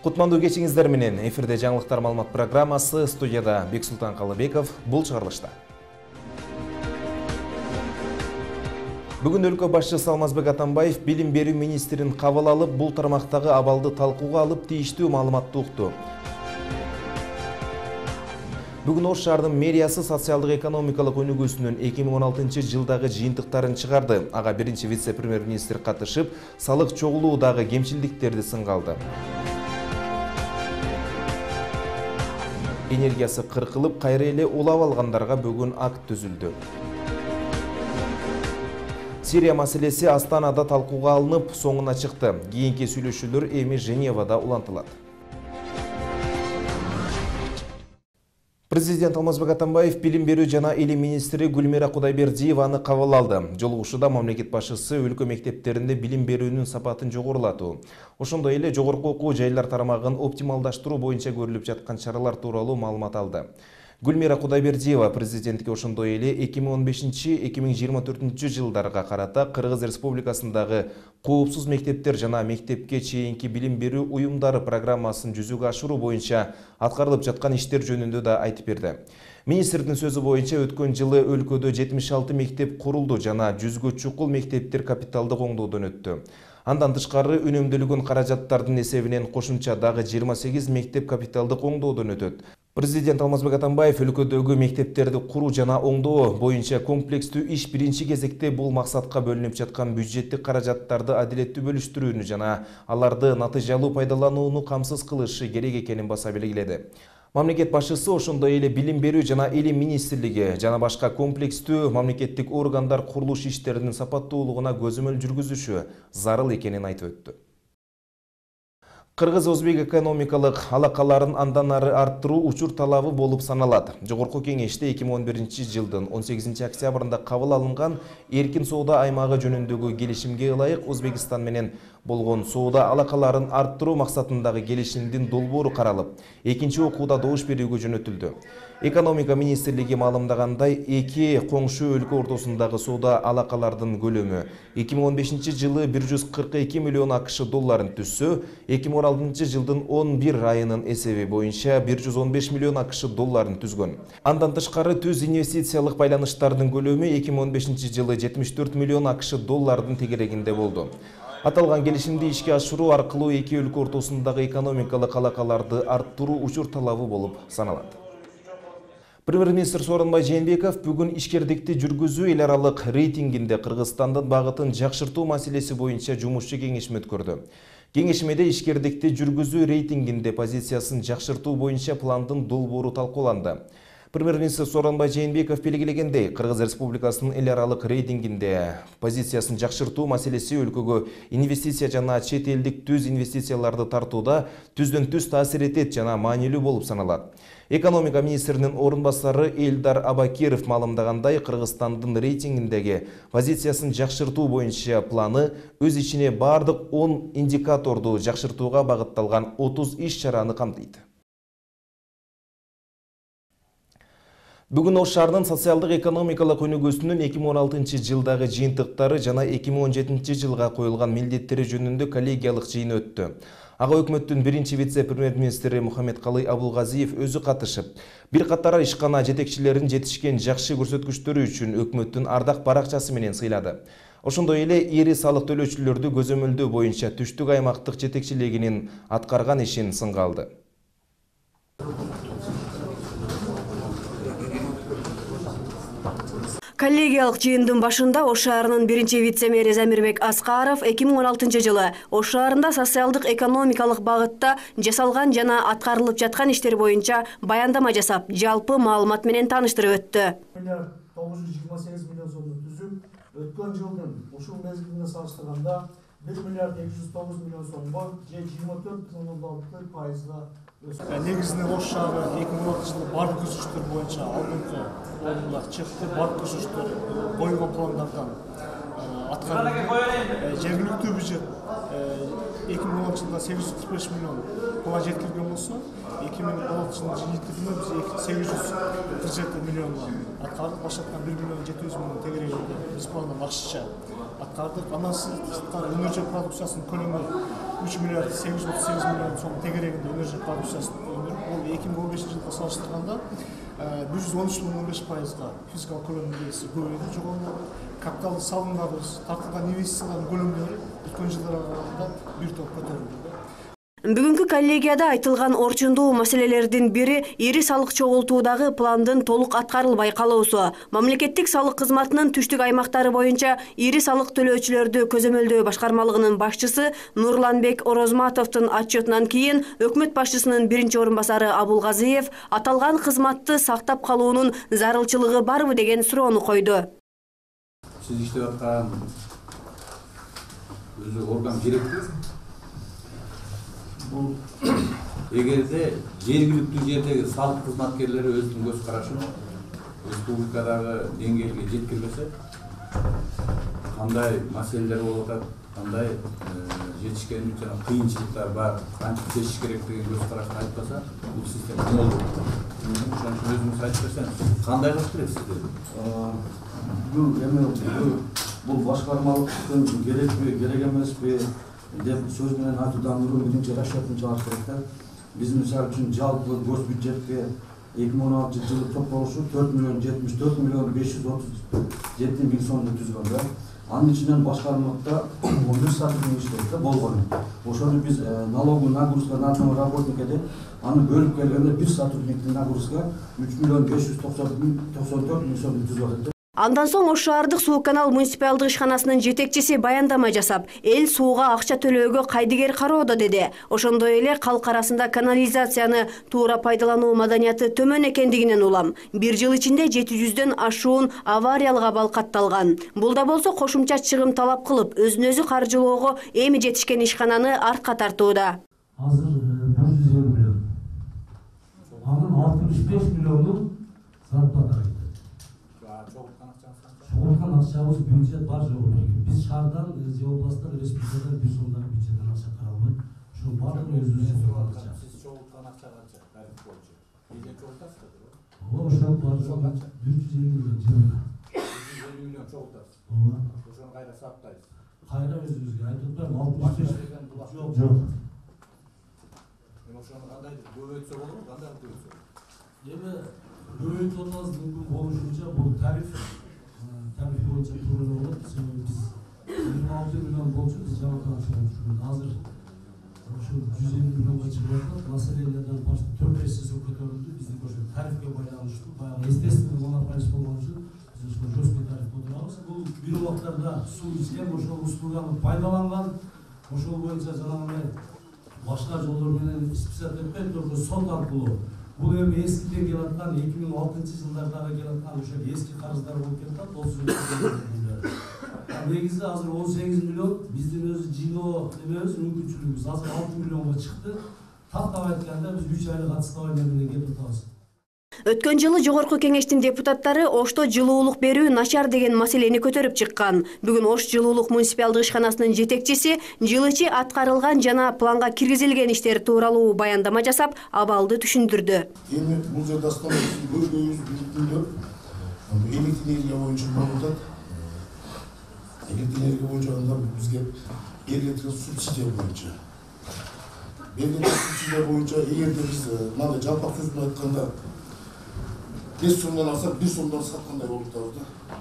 Кутмандуу кечиңиздер менен эфирде жаңылыктар маалымат программасы, студияда Бексултан Калыбеков. Бул чыгарылышта. Бүгүн өлкө башчысы Алмазбек Атамбаев билим берүү министрин кабыл алып, бул тармактагы абалды талкууга алып, тийиштүү маалыматты укту. Бүгүн Ош шаарынын мэриясы социалдык экономикалык өнүгүүсүнүн 2016 жылдагы жыйынтыктарын чыгарды. Ага биринчи вице-премьер-министр катышып, салык чогулуудагы кемчилдиктерди сынга алды. Энергиясы кыркылып, кайра эле улап алгандарга бүгүн акт түзүлдү. Сирия маселеси Астанада талкууга алынып, соңуна чыкты. Кийинки сүйлөшүүлөр эми Женевада улантылат. Президент Алмазбек Атамбаев билим берүү жана илим министри Гүлмира Кудайбердиеваны кабыл алды. Жолугушууда мамлекет башчысы өлкө мектептеринде билим берүүнүн сапатын жогорулатуу, ошондой эле жогорку окуу жайлар тарамагын оптималдаштыруу боюнча көрүлүп жаткан чаралар тууралуу маалымат алды. Гүлмира Кудайбердиева президентке ошондой эле 2015-2024 жылдарга карата Кыргыз Республикасындагы коопсуз мектептер жана мектепке чейинки билим берүү уюмдары программасын жүзөгө ашыруу боюнча аткарылып жаткан иштер жөнүндө да айтып берди. Министрдин сөзү боюнча өткөн жылы өлкөдө 76 мектеп курулду жана 100гө чукул мектептер капиталдык оңдоодон өттү. Андан тышкары үнөмдөлгөн каражаттардын эсебинен кошумча дагы 28 мектеп капиталдык оңдоодон өтөт. Президент Алмазбек Атамбаев өлкөдөгү мектептерди куруу жана оңдоо боюнча комплекстүү иш биринчи кезекте бул максатка бөлүнүп жаткан бюджеттик каражаттарды адилеттүү бөлүштүрүүнү жана аларды натыйжалуу пайдаланууну камсыз кылышы керек экенин баса белгиледи. Мамлекет башчысы ошондой эле билим берүү жана илим министрлиги жана башка комплекстүү мамлекеттик органдар курулуш иштеринин сапаттуулугуна көзөмөл жүргүзүшү зарыл экенин айтып өттү. Кыргыз-Өзбек экономикалык алакаларын андан ары арттыруу учур талабы болуп саналат. Жогорку кеңеште 2011 жылдын 18 октябрында кабыл алынган эркин соода аймагы жөнүндөгү келишимге ылайык Өзбекстан менен болгон соода алакаларын арттыруу максатындагы келишимдин долбоору каралып, экинчи окууда добуш берүүгө жөнөтүлдү. Экономика министрлиги маалымдагандай, эки коңшу өлкө ортосундагы соода алакалардын көлөмү 2015 жылы 142 миллион АКШ долларын түзсө, 2016 жылдын 11 айынын эсеби боюнча 115 миллион АКШ долларын түзгөн. Андан тышкары түз инвестициялык байланыштардын көлөмү 2015 жылы 74 миллион АКШ доллардын тегерегинде болду. Аталган келишимди ишке ашыруу аркылуу эки өлкө ортосундагы экономикалык алакаларды арттыруу учур талабы болуп саналат. Премьер-министр Сооронбай Жээнбеков бүгүн ишкердикти жүргүзүү эл аралык рейтингинде Кыргызстандын багытын жакшыртуу маселеси боюнча жумушчу кеңешме өткөрдү. Кеңешмеде ишкердикти жүргүзүү рейтингинде позициясын жакшыртуу боюнча пландын долбоору талкууланды. Премьер-министр Сооронбай Жээнбеков белгилегендей, Кыргыз Республикасынын эл аралык рейтингинде позициясын жакшыртуу маселеси өлкөгө инвестиция жана чет элдик түз инвестицияларды тартууда түздөн түз таасир этет жана маанилүү болуп саналат. Экономика министринин орун басары Элдар Абакиров маалымдагандай, Кыргызстандын рейтингиндеги позициясын жакшыртуу боюнча планы өз ичине бардык 10 индикаторду жакшыртууга багытталган 30 иш чараны камтыйт. Бүгүн Ош шаарынын социалдык экономикалык өнүгүүсүнүн 2016 жылдагы жыйынтыктары жана 2017 жылга коюлган милдеттери жөнүндө коллегиялык жыйын өттү. Ага өкмөттүн биринчи вице-премьер-министри Мухаммедкалый Абулгазиев өзү катышып, бир катар ишкана жетекчилерин жетишкен жакшы көрсөткүчтөрү үчүн өкмөттүн ардак баракчасы менен сыйлады. Ошондой эле ири салык төлөөчүлөрдү көзөмөлдөө боюнча түштүк аймактык жетекчилигинин аткарган ишин сынга алды. Коллегиялык жыйындын башында Ош шаарынын биринчи вице-мэри Замирбек Аскаров 2016 жылы Ош шаарында социалдык экономикалык багытта жасалган жана аткарылып жаткан иштер боюнча баяндама жасап, жалпы маалымат менен тааныштырып өттү. 928 миллион сомду түзүп, өткөн жылдын ушул мезгилине салыштырганда 1 миллиард 209 миллион сомго же 24,6%. Негизинен Ош шаары 2016 жылы бардык көрсөтүштөр боюнча алдыңкы орунга чыкты. Бардык көрсөтүштөр коюлган пландардан аткарылды. Жергиликтүү бюджет 2016 жылда 845 миллион план жеткирилген болсо, 2016 жылдын жыйынтыгында биз 847 миллионго аткардык. Башаткан 1 миллион 700 миллион тегерегинде биз пландан ашыкча аткардык. Андан сырткары энергия продукциясынын көлөмү 3 миллиард 838 миллион сом тегерегинде энергия продукциясын өндүрүп, бул 2015 жылга салыштырганда 113,15%га физикалык көлөмдүн үлеси көбөйдү, жогорулады. Капиталдык салымдарыбыз, тартылган инвестициялардын көлөмдөрү өткөн жылдарга караганда бир топ көтөрүлдү. Бүгүнкү коллегияда айтылган орчундуу маселелердин бири ири салык чогултуудагы пландын толук аткарылбай калуусу. Мамлекеттик салык кызматынын түштүк аймактары боюнча ири салык төлөөчүлөрдү көзөмөлдөө башкармалыгынын башчысы Нурланбек Орозматовдун отчетунан кийин өкмөт башчысынын биринчи орун басары Абулгазиев аталган кызматты сактап калуунун зарылчылыгы барбы деген суроону койду. Сиз иштеп аткан өзү орган керекпи? Бул эгерде жергиликтүү жердеги салык кызматкерлери өзүнүн көз карашын республикадагы деңгээлге жеткирбесе, кандай маселелер болуп атат, кандай жетишкендик жана кыйынчылыктар бар, кантип чечиш керек деген көз карашты айтпаса, бул система болбойт. Ошон үчүн өзүңүз айтып берсеңиз, кандай кылыш керек сиздер? Бул башкармалыктын керекпи, керек эмеспи деп сөз менен айтуудан мурун биринчи расчетун чыгарыш керек да. Биз мисалы үчүн жалпы гос бюджетке 2016 жылы топтолушу 4 миллион 74 миллион 537 миң сомду түзгөн да. Анын ичинен башкармалыкта 11 сотрудник иштейт да болгону. Ошону биз налоговый нагрузка на одного работника деп аны бөлүп келгенде бир сотрудниктин нагрузка 3 миллион 594 миң сомду түзөт. Андан соң Ош шаардык суу канал муниципалдык ишканасынын жетекчиси баяндама жасап, эл сууга акча төлөөгө кайдыгер кароодо деди. Ошондой эле калк арасында канализацияны туура пайдалануу маданияты төмөн экендигинен улам. Бир жыл ичинде 700дөн ашуун авариялык абал катталган. Бул да болсо кошумча чыгым талап кылып, өзүн өзү каржылоого эми жетишкен ишкананы артка тартууда. Азыр 150 миллион. Анын 65 миллиону зарплата. Чогулткан акчабыз бюджет бар жок экен. Биз шаардан же областтан республикадан бир сомдон бюджеттен акча кара албайт. Ошо баардыгын өзүбүз чогулткан. Сиз чогулткан акча канча? Тариф боюнча. Бизде чогултасызбы? Ошол бар жок 150 миллион жылына. 150 миллион чогултасыз. Ооба. Ошону кайра саптайсыз. Кайра өзүбүзгө айтып атпайм 65 жок. жок. Ошону кандай көбөйтсө болобу? Кандай көбөйтсө? Эми көбөйтүүбүз мүмкүн болушунча бул тариф боюнча туура болот. Себеби биз 26 миллион болчу, биз жаңыртан чыгып азыр ошо 150 миллионго чыгып атат. Маселелерден башка 4 эсе көтөрүлдү. Биздики ошо тарифке байланыштуу, баягы естественный монополист болгон үчүн биз ошо жесткий тариф отурабыз. Бул бир убактарда суу ичкен, ошол услуганы пайдаланган, ошол боюнча жанагы башка жолдор менен специалдуу сот аркылуу бул эми эскиден келаткан 2006 жылдардагы келаткан ошо эски карыздар болуп кетет. Негизи азыр 18 миллион биздин өзү жыйноо эмебиз, мүмкүнчүлүгүбүз азыр 6 миллионго чыкты. Тактап айтканда биз 3 айлык отставание менен кетип атабыз. Өткөн жылы жогорку кеңештин депутаттары Ошто жылуулук берүү начар деген маселени көтөрүп чыккан. Бүгүн Ош жылуулук муниципалдык ишканасынын жетекчиси жыл ичи аткарылган жана планга киргизилген иштер тууралуу баяндама жасап, абалды түшүндүрдү. Эми бул жерде стандарттын көргөнүбүз биздин электр боюнча болот. Электр боюнча бизге берилген субсидия боюнча. Берилген субсидия боюнча эгерде биз мындай жалпак сөз менен айтканда 5 сомдон алсак 1 сомдон саткандай болуп атабыз да.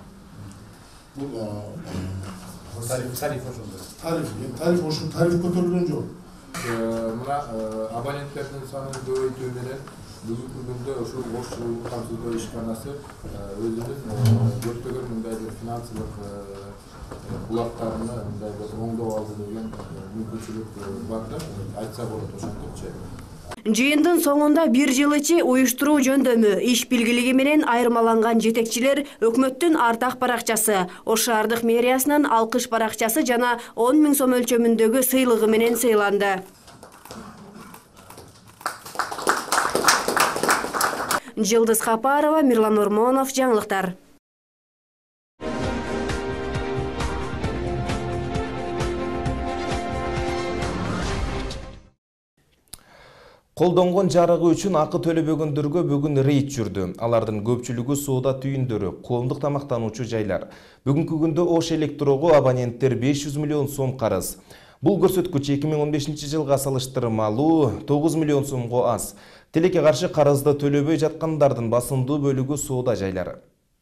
Бул тариф ошондой. Тариф көтөрүлгөн жок. Мына абоненттердин санын көбөйтүү менен бүгүнкү күндө ошол Ош жылуулук камсыздоо ишканасы өзүнүн көптөгөн мындай бир финансылык булактарына мындай бир оңдоо алды деген мүмкүнчүлүк бар да, айтса болот ошентипчи. Жыйындын соңунда бир жыл ичи уюштуруу жөндөмү, иш билгилиги менен айырмаланган жетекчилер өкмөттүн артак баракчасы, Ош шаардык мэриясынын алкыш баракчасы жана 10 000 сом өлчөмүндөгү сыйлыгы менен сыйланды. Жылдыз Капарова, Мирлан Ормонов, жаңылыктар. Колдонгон жарыгы үчүн акы төлөбөгөндөргө бүгүн рейд жүрдү. Алардын көпчүлүгү соода түйүндөрү, коомдук тамактануучу жайлар. Бүгүнкү күндө Ош Электрого абоненттер 500 миллион сом карыз. Бул көрсөткүч 2015 жылга салыштырмалуу 9 миллион сомго аз. Тилекке каршы карызды төлөбөй жаткандардын басымдуу бөлүгү соода жайлары.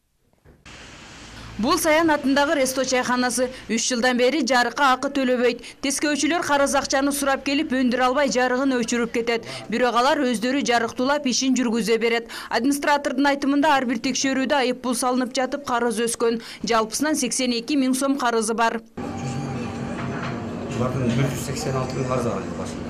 Бул Саян атындагы Ресто чайханасы 3 жылдан бери жарыкка акы төлөбөйт. Тескөөчүлөр карыз акчаны сурап келип өндүрө албай жарыгын өчүрүп кетет. Бирок алар өздөрү жарыктуулап ишин жүргүзө берет. Администратордун айтымында ар бир текшерүүдө айыппул салынып жатып карыз өскөн. Жалпысынан 82 миң сом карызы бар. Bakın 486 bin karız alıyor başında.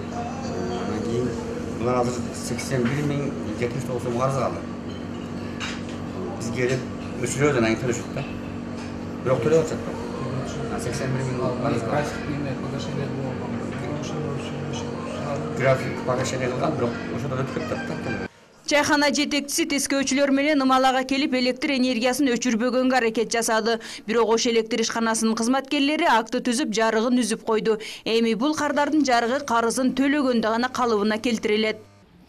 Bunlar hazır 81.079 bin karız aldı. Biz gelip ölçülüyoruz yani ölçütte. Bir oktörü olacak. 81 bin karız aldı. Grafik paylaşan yıldan bir oktörü ötüp Чайхана жетекчиси тескөөчүлөр менен ымалага келип электр энергиясын өчүрбөгөнгө аракет жасады. Бирок Ош электр ишканасынын кызматкерлери акты түзүп, жарыгын үзүп койду. Эми бул кардардын жарыгы карызын төлөгөндө гана калыбына келтирилет.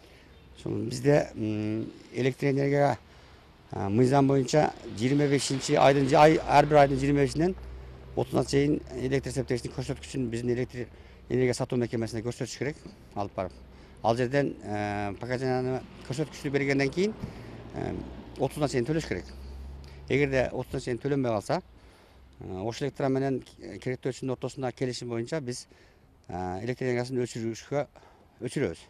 Бизде электр энергияга мыйзам боюнча 25 айдын ар бир айдын 25-нен 30-на чейин электр септегичтин көрсөткүчүн биздин электр энергия сатуу мекемесине көрсөтүш керек, алып барып. Ал жерден показанияны көрсөткүчтү бергенден кийин 30-на чейин төлөш керек. Эгерде 30-на чейин төлөнбөй калса, Ош Электро менен керектөөчүнүн ортосунда келишим боюнча биз электр энергиясын өчүрөбүз.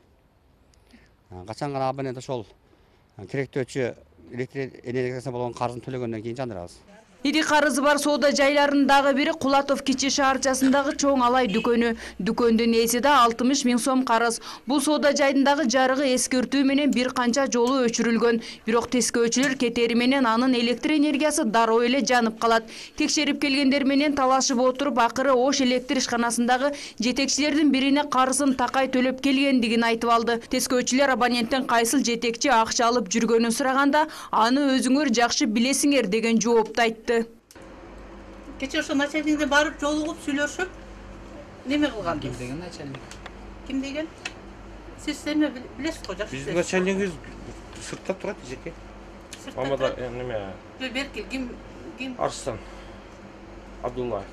Качан гана абонент ошол керектөөчү электр энергиясына болгон карызын төлөгөндөн кийин жандырабыз. Ири карызы бар соода жайларындагы бири Кулатов кичи шаарчасындагы чоң алай дүкөнү. Дүкөндүн ээси да 60 миң сом карыз. Бул соода жайдындагы жарыгы эскертүү менен бир канча жолу өчүрүлгөн. Бирок тескөөчүлөр кетери менен анын электр энергиясы дароо эле жанып калат. Текшерип келгендер менен талашып отуруп, акыры Ош электр ишканасындагы жетекчилердин бирине карызын такай төлөп келгендигин айтып алды. Тескөөчүлөр абоненттен кайсыл жетекчи акча алып жүргөнүн сураганда, аны өзүңөр жакшы билесиңер деген жоопту айтты. Keçen ошо начальникке барып жолугуп сүйлөшүп, неме кылганбыз? Ким деген начальник? Ким деген? Сиз эме билесиз го, жакшы. Биздин начальнигибиз сыртта турат, жеке. Мамада неме? Беркил, ким? Арыстан Абдуллаев.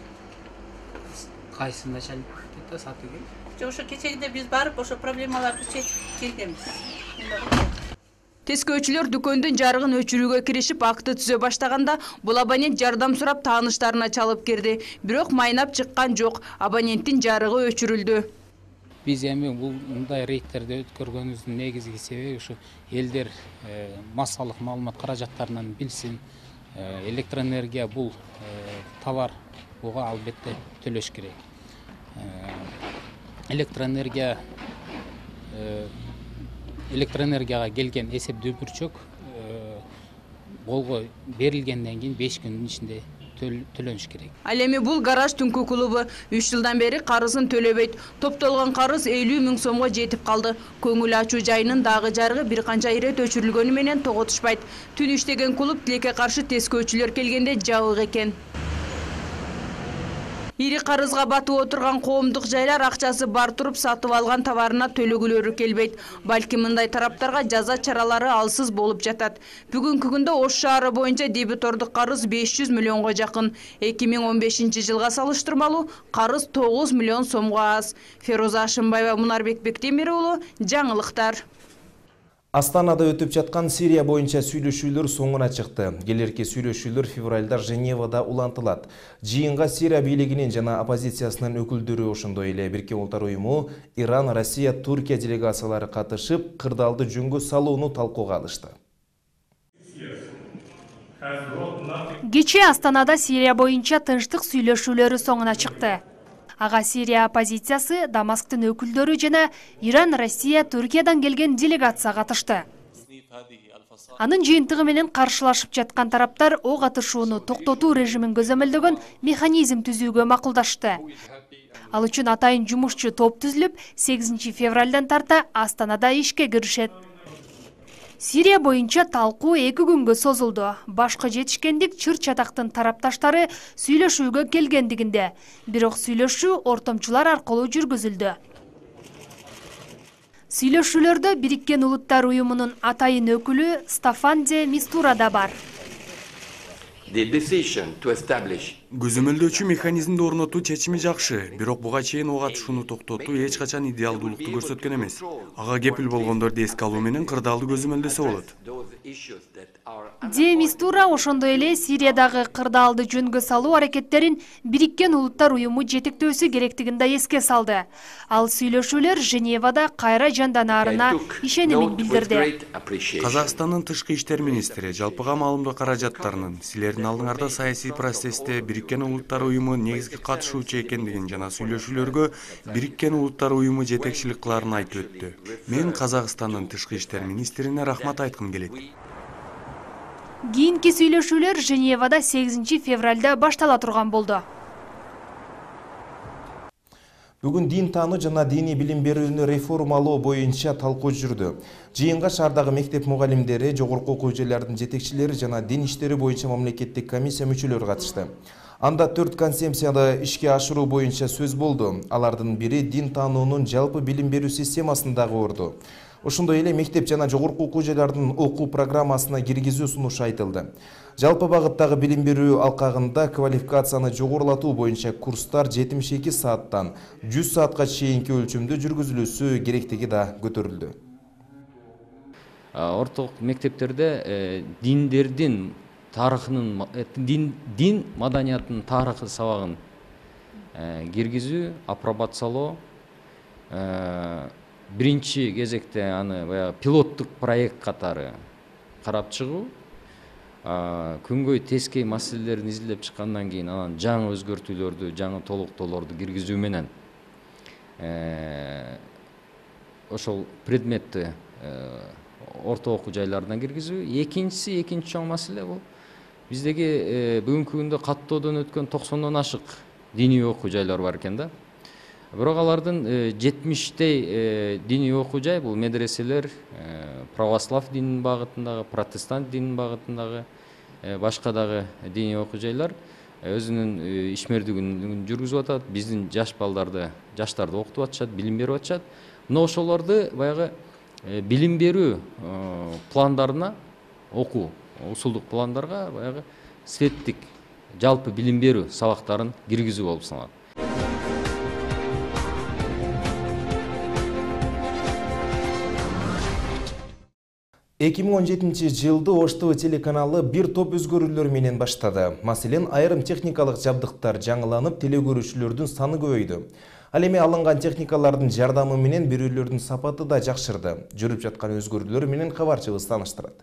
Кайсы начальник деп сатыгы? Жок, ошо кечегиде биз барып, ошо проблемаларды чечип келгенбиз. Тескөөчүлөр дүкөндүн жарыгын өчүрүүгө киришип, акты түзө баштаганда, бул абонент жардам сурап тааныштарына чалып кирди. Бирок майнап чыккан жок, абоненттин жарыгы өчүрүлдү. Биз эми бул мындай рейдтерди өткөргөнүбүздүн негизги себеби ушу элдер массалык маалымат каражаттарынан билсин. Электроэнергия бул товар, буга албетте төлөш керек. Электроэнергияга келген эсептөө бүрчөк голго берилгенден кийин 5 күндүн ичинде төлөнүш керек. Ал эми бул гараж түнкү клубу 3 жылдан бери карызын төлөбөйт. Топтолгон карыз 50 миң сомго жетип калды. Көңүл ачуу жайынын дагы жарыгы бир канча ирет өчүрүлгөнү менен тоготушпайт. Түн иштеген клуб тилекке каршы тескөөчүлөр келгенде жабык экен. Ири карызга батып отурган коомдук жайлар акчасы бар туруп сатып алган товарына төлөгүлөрү келбейт. Балким мындай тараптарга жаза чаралары алсыз болуп жатат. Бүгүнкү күндө Ош шаары боюнча дебитордук карыз 500 миллионго жакын. 2015 жылга салыштырмалуу карыз 9 миллион сомго аз. Фероза Ашымбаева, Мунарбек Бектемир уулу, жаңылыктар. Астанада өтүп жаткан Сирия боюнча сүйлөшүүлөр соңуна чыкты. Келерки сүйлөшүүлөр февралда Женевада улантылат. Жыйынга Сирия бийлигинин жана оппозициясынын өкүлдөрү, ошондой эле Бириккен Улуттар Уюму, Иран, Россия, Туркия делегациялары катышып, кырдаалды жөнгө салууну талкууга алышты. Кечээ Астанада Сирия боюнча тынчтык сүйлөшүүлөрү соңуна чыкты. Ага Сирия оппозициясы, Дамасктын өкүлдөрү жана Иран, Россия, Туркиядан келген делегация катышты. Анын жыйынтыгы менен каршылашып жаткан тараптар ок атышууну токтотуу режимин көзөмөлдөгөн механизм түзүүгө макулдашты. Ал үчүн атайын жумушчу топ түзүлүп, 8 февралдан тарта Астанада ишке киришет. Сирия боюнча талкуу 2 күнгө созулду. Башкы жетишкендик чыр-чатактын тарапташтары сүйлөшүүгө келгендигинде, бирок сүйлөшүү ортомчулар аркылуу жүргүзүлдү. Сүйлөшүүлөрдө Бириккен Улуттар Уюмунун атайын өкүлү Стафан де Мистура да бар. Көзөмөлдөөчү механизмди орнотуу чечими жакшы, бирок буга чейин ого катышууну токтотуу эч качан идеалдуулукту көрсөткөн эмес. Ага кепил болгондорду эске алуу менен кырдаалды көзөмөлдөсө болот. Де Мистура ошондой эле Сириядагы кырдаалды жөнгө салуу аракеттерин Бириккен Улуттар Уюму жетектөөсү керектигин да эске салды. Ал сүйлөшүүлөр Женевада кайра жанданаарына ишенимин билдирди. Казакстандын тышкы иштер министри жалпыга маалымдоо каражаттарынын силердин алдыңарда саясий процессте Бириккен Улуттар Уюму негизги катышуучу экендигин жана сүйлөшүүлөргө Бириккен Улуттар Уюму жетекчилик кыларын айтып өттү. Мен Казакстандын тышкы иштер министрине рахмат айткым келет. Кийинки сүйлөшүүлөр Женевада 8 февралда баштала турган болду. Бүгүн дин таануу жана диний билим берүүнү реформалоо боюнча талкуу жүрдү. Жыйынга шаардагы мектеп мугалимдери, жогорку окуу жайлардын жетекчилери жана дин иштери боюнча мамлекеттик комиссия мүчөлөрү катышты. Анда 4 концепцияны ишке ашыруу боюнча сөз болду. Алардын бири дин таануунун жалпы билим берүү системасындагы орду. Ошондой эле мектеп жана жогорку окуу жайлардын окуу программасына киргизүү сунушу айтылды. Жалпы багыттагы билим берүү алкагында квалификацияны жогорулатуу боюнча курстар 72 сааттан 100 саатка чейинки өлчөмдө жүргүзүлүүсү керектиги да көтөрүлдү. Орток мектептерде диндердин тарыхынын, дин маданиятынын тарыхы сабагын киргизүү, апробациялоо, биринчи кезекте аны пилоттук проект катары карап чыгуу, күнгөй тескей маселелерин изилдеп чыккандан кийин анан жаңы өзгөртүүлөрдү, жаңы толуктоолорду киргизүү менен ошол предметти орто окуу жайларына киргизүү. Экинчиси, экинчи чоң маселе бул биздеги бүгүнкү күндө каттоодон өткөн 90дон ашык диний окуу жайлар бар экен да. Бирок алардын 70тей диний окуу жай бул медреселер, православ дининин багытындагы, протестант дининин багытындагы, башка дагы диний окуу жайлар өзүнүн ишмердигин жүргүзүп атат. Биздин жаш балдарды, жаштарды окутуп атышат, билим берип атышат. Мына ошолорду баягы билим берүү пландарына, окуу усулдук пландарга баягы светтик жалпы билим берүү сабактарын киргизүү болуп саналат. 2017 жылды Ош ТВ телеканалы бир топ өзгөрүүлөр менен баштады. Маселен, айрым техникалык жабдыктар жаңыланып, телекөрүүчүлөрдүн саны көбөйдү. Ал эми алынган техникалардын жардамы менен берүүлөрдүн сапаты да жакшырды. Жүрүп жаткан өзгөрүүлөр менен кабарчыбыз тааныштырат.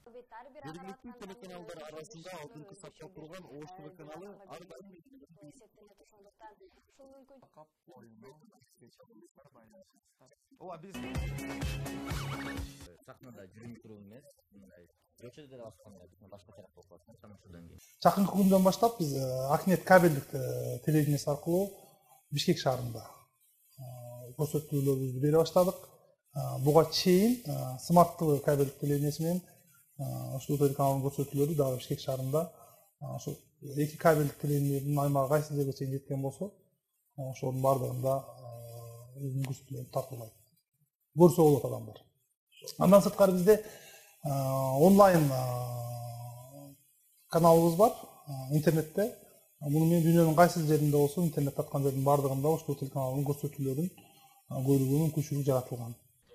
Жакынкы күндөн баштап биз Акнет кабелдик телевидениеси аркылуу Бишкек шаарында көрсөтүүлөрүбүздү бере баштадык. Буга чейин Смарт ТВ кабелдик телевидениеси менен ушул телеканалдын көрсөтүүлөрү дагы Бишкек шаарында ошо эки кабелдик телевидениенин аймагы кайсы жерге чейин жеткен болсо, ошонун бардыгында өзүнүн көрсөтүүлөрүн тартуулайт. Көрсө болот адамдар. Андан сырткары бизде онлайн каналыбыз бар интернетте. Муну мен дүйнөнүн кайсы жеринде болсун интернет тарткан жердин бардыгында ошол телеканалдын көрсөтүүлөрүн көрүүгө мүмкүнчүлүк жаратылган.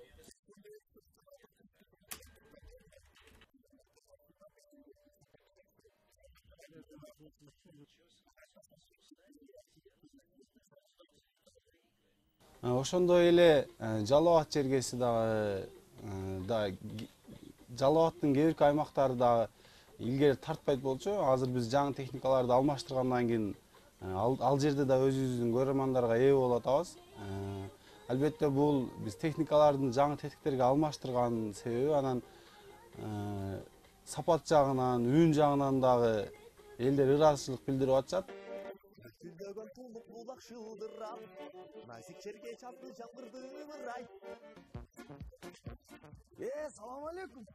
Ошондой эле Жалал Абад жергеси дагы Жалал Абадтын кээ бир аймактары дагы илгери тартпайт болчу. Азыр биз жаңы техникаларды алмаштыргандан кийин ал жерде да өзүбүздүн көрөрмандарга ээ болуп атабыз. Албетте бул биз техникалардын жаңы тетиктерге алмаштырган себеби анан сапат жагынан, үн жагынан дагы элдер ыраазычылык билдирип атышат. Сүлдөгөн тулук булак шылдырап, насик жерге чапты жаңгырды ырай. Салам алейкум.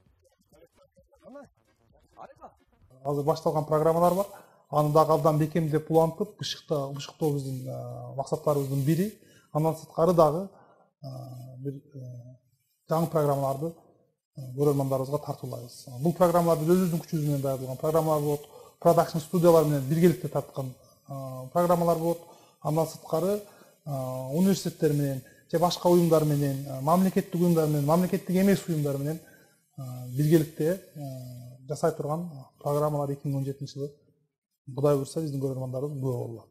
Азыр башталган программалар бар. Аны дагы абдан бекемдеп улантып, бышыктоо биздин максаттарыбыздын бири. Андан сырткары дагы бир жаңы программаларды көрөрмандарыбызга тартуулайбыз. Бул программаларды өзүбүздүн күчүбүз менен даярдалган программалар болот, продакшн студиялар менен биргеликте тарткан программалар болот. Андан сырткары университеттер менен же башка уюмдар менен, мамлекеттик уюмдар менен, мамлекеттик эмес уюмдар менен биргеликте жасай турган программалар 2017 жылы Кудай буйрса биздин көрөрмандарыбыз күбө болот.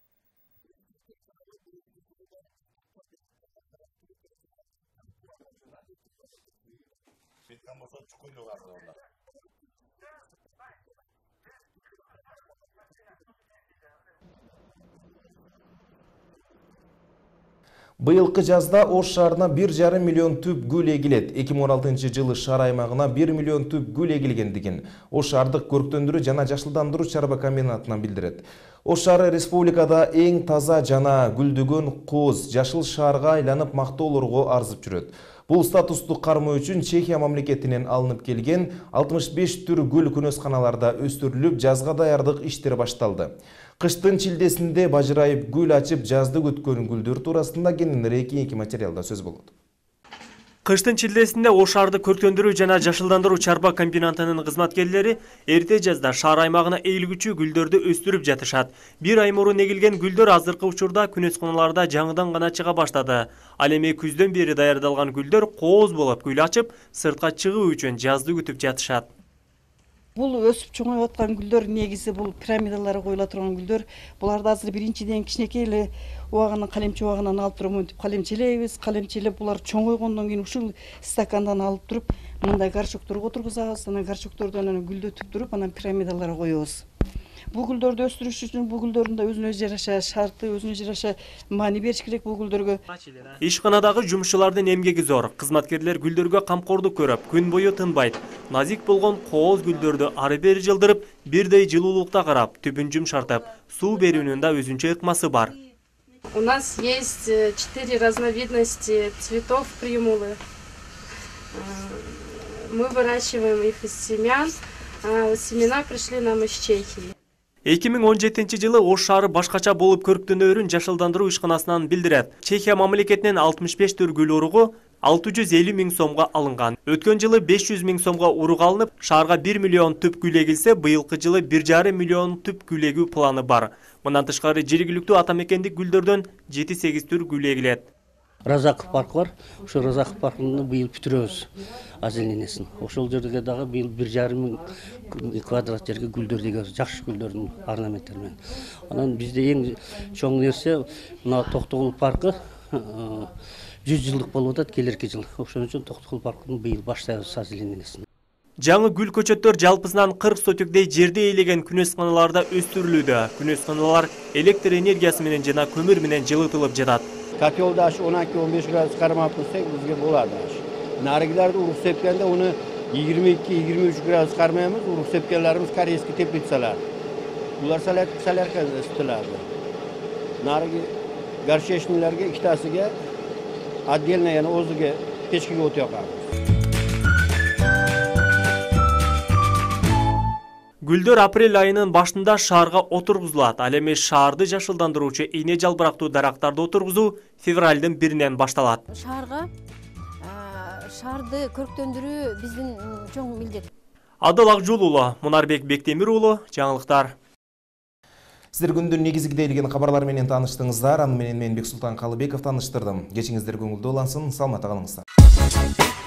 Быйылкы жазда Ош шаарына 1,5 миллион түп гүл эгилет. 2016 жылы шаар аймагына 1 миллион түп гүл эгилгендигин Ош шаардык көрктөндүрүү жана жашылдандыруу чарба комбинатынан билдирет. Ош шаары республикада эң таза жана гүлдөгөн кооз жашыл шаарга айланып мактоолорго арзып жүрөт. Бул статусту кармоо үчүн Чехия мамлекетинен алынып келген 65 түр гүл күнөсканаларда өстүрүлүп, жазга даярдык иштери башталды. Кыштын чилдесинде бажырайып гүл ачып жазды күткөн гүлдөр туурасында кененирээк кийинки материалда сөз болот. Кыштын чилдесинде Ош шаарды көрктөндүрүү жана жашылдандыруу чарба комбинатынын кызматкерлери эрте жазда шаар аймагына ээлгүчү гүлдөрдү өстүрүп жатышат. Бир ай мурун эгилген гүлдөр азыркы учурда күнөсканаларда жаңыдан гана чыга баштады. Ал эми күздөн бери даярдалган гүлдөр кооз болуп гүл ачып, сыртка чыгуу үчүн жазды күтүп жатышат. Бул өсүп чоңоюп аткан гүлдөр негизи бул пирамидалары коюла турган гүлдөр. Буларды азыр биринчиден кичинекей эле убагынан калемче убагынан алып туруп мынтип калемчелейбиз. Калемчелеп булар чоңойгондон кийин ушул стакандан алып туруп мындай горшокторго отургузабыз. Анан горшоктордон гүлдөтүп туруп анан пирамидаларга коебуз. Бул гүлдөрдү өстүрүш үчүн бул гүлдөрдүн да өзүнө жараша шарты, өзүнө жараша маани бериш керек бул гүлдөргө. Ишканадагы жумушчулардын эмгеги зор. Кызматкерлер гүлдөргө камкордук көрүп, күн бою тынбайт. Назик болгон кооз гүлдөрдү ары бери жылдырып, бирдей жылуулукта карап, түбүн жумшартып, суу берүүнүн да өзүнчө ыкмасы бар. У нас есть 4 разновидности цветов примулы. Мы выращиваем их из семян. Семена пришли нам из Чехии. 2017 жылы Ош шаары башкача болуп көрктөнөөрүн жашылдандыруу ишканасынан билдирет. Чехия мамлекетинен 65 түр гүл уругу 650 миң сомго алынган. Өткөн жылы 500 миң сомго урук алынып, шаарга 1 миллион түп гүл эгилсе, быйылкы жылы 1,5 миллион түп гүл эгүү планы бар. Мындан тышкары жергиликтүү атамекендик гүлдөрдөн 7-8 түр гүл эгилет. Разаков парк бар. Ошо Разаков паркын быйыл бүтүрөбүз. Озеленесин. Ошол жерге дагы быйыл 1,5 миң квадрат жерге гүлдөр эгебиз, жакшы гүлдөрдүн орнаменттери менен. Анан бизде эң чоң нерсе мына Токтогул паркы 100 жылдык болуп атат келерки жыл. Ошон үчүн Токтогул паркын быйыл баштайбыз озеленесин. Жаңы гүл көчөттөр жалпысынан 40 сотюкдей жерде ээлеген күнөсканаларда өстүрүлүүдө. Күнөсканалар электр энергиясы менен жана көмүр менен жылытылып жатат. Котелда 12-15 градус кармап турсак бизге болот. Нарыгиларды урук сепкенде уну 22-23 градус кармайбыз. Урук сепкенлерimiz корейский теплицалар. Булар солярка ысытылады. Нарыгы горшечныйларга ikkitasiga отдельно yana o'ziga pechkaga o't yoqamiz. Гүлдөр апрель айынын башында шаарга отургузулат. Ал эми шаарды жашылдандыруучу ийне жалбырактуу дарактарды отургузуу февралдын 1-нен башталат. Шаарды көрктөндүрүү биздин чоң милдет. Адыл Акжол уулу, Мунарбек Бектемир уулу, жаңылыктар. Сиздер күндүн негизги дейилген кабарлар менен тааныштыңыздар. Аны менен мен Бексултан Калыбеков тааныштырдым. Кечиңиздер көңүлдүү улансын, саламатта калыңыздар.